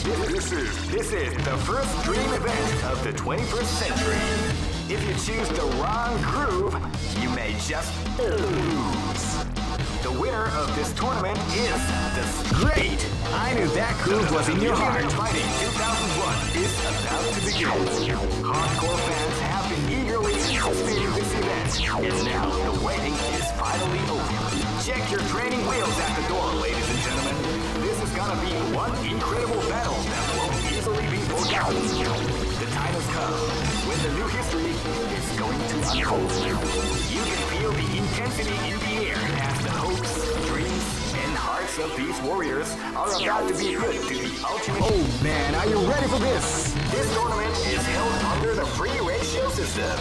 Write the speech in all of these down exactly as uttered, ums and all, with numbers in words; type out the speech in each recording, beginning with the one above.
This is, this is the first dream event of the twenty-first century. If you choose the wrong groove, you may just lose. The winner of this tournament is the Great! I knew that groove was in your heart. Fighting two thousand one is about to begin. Hardcore fans have been eagerly anticipating this event, and now the waiting is finally over. Check your training wheels at the door, ladies and gentlemen. This is gonna be one incredible battle that won't easily be forgotten. The time has come when the new history is going to unfold. You can feel the intensity in the air as the hopes, dreams, and hearts of these warriors are about to be put to the ultimate. Oh man, are you ready for this? This tournament is held under the free ratio system.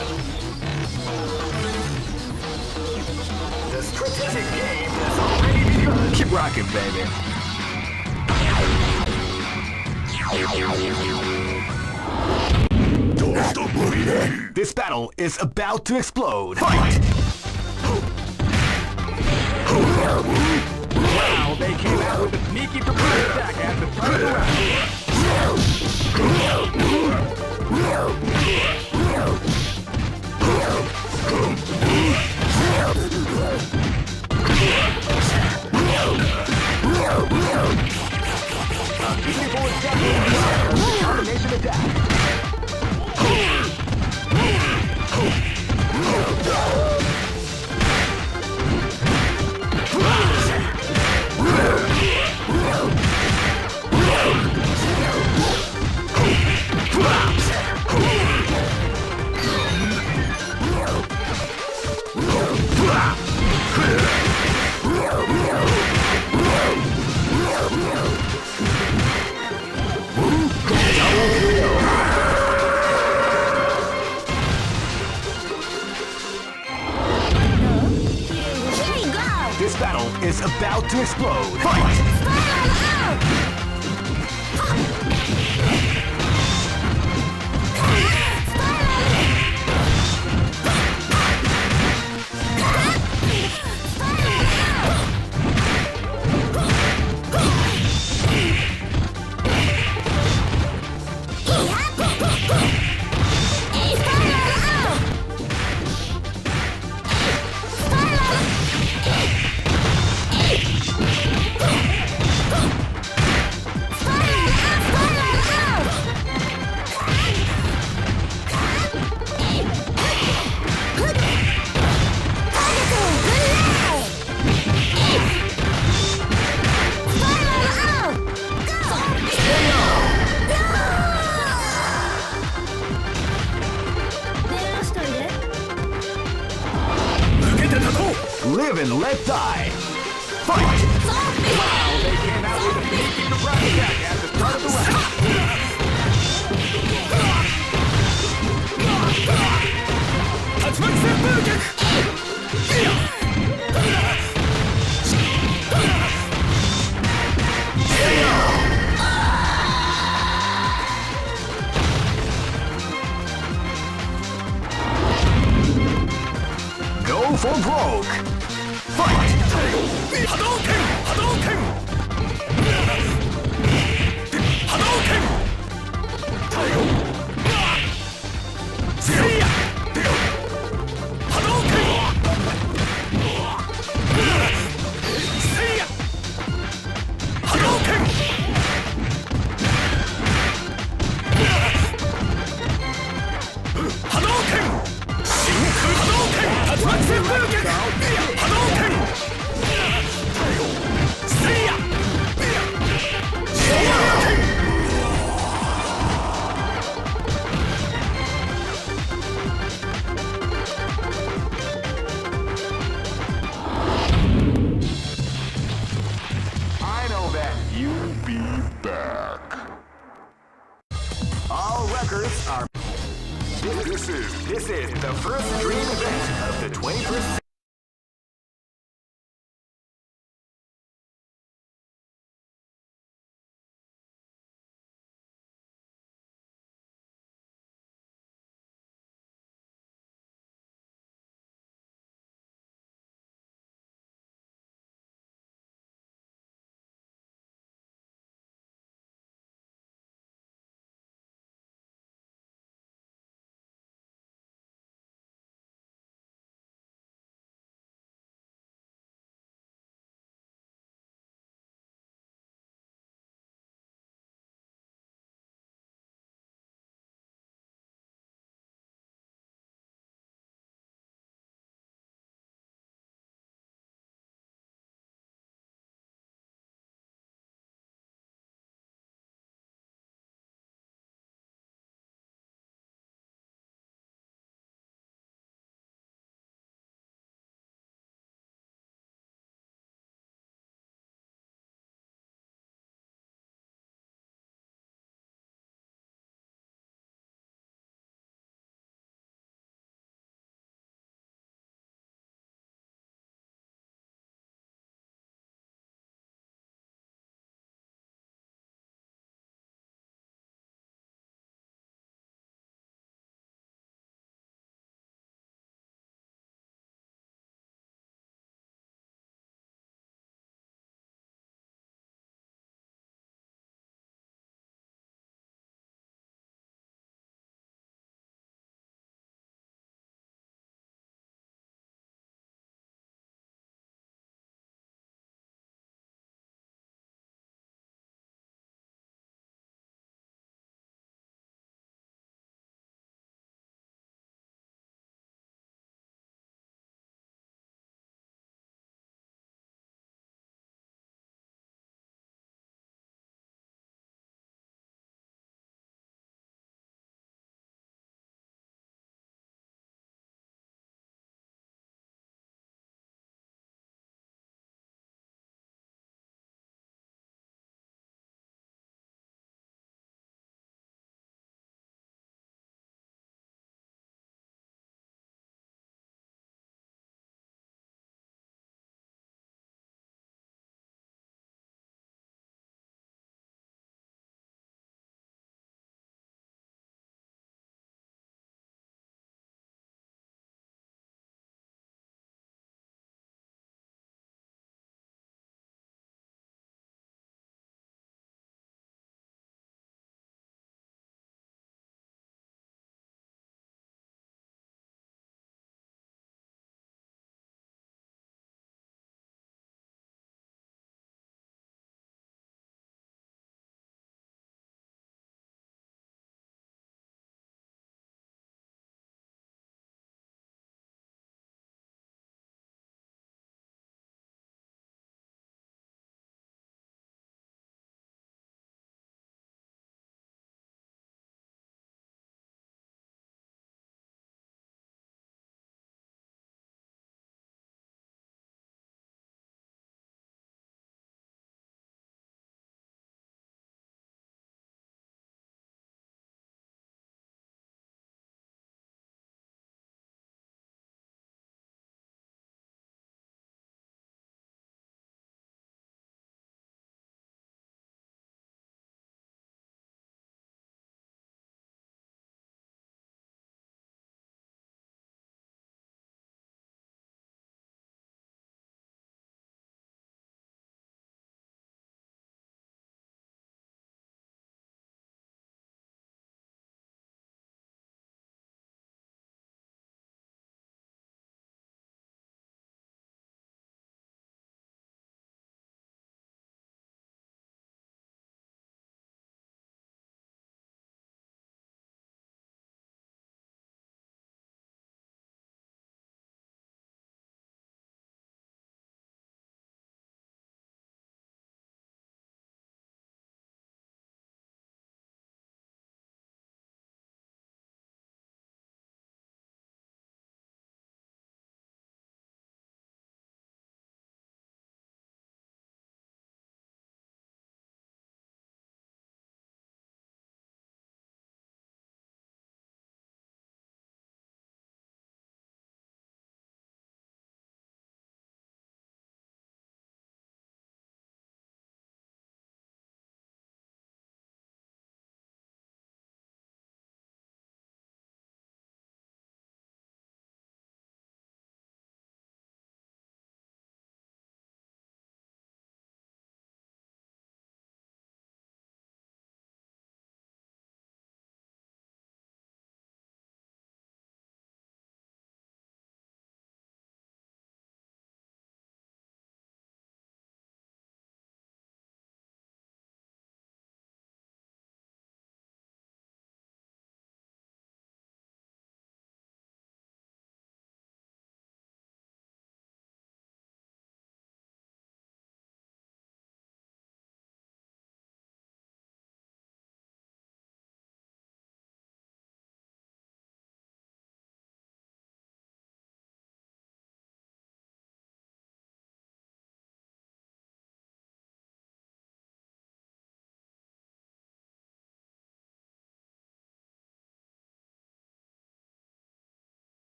The strategic game has already begun. Keep rocking, baby. This battle is about to explode. Fight! Wow, they came out with a sneaky surprise attack at the start of the A beautiful attack, combination attack. This battle is about to explode. Fight! Live and let die. Fight! Wow, they came out with a sneaky surprise attack at the start of the round. Go for broke! Fight! Hadouken! Hadouken! Hadouken! Seiya! Hadouken! Seiya! Hadouken! Hadouken! Shinku Hadouken! Tatsumatsu Hadouken! Hadouken! Seiya! I know that you'll be back. All records are. This is this is the first dream event of the twenty-first century.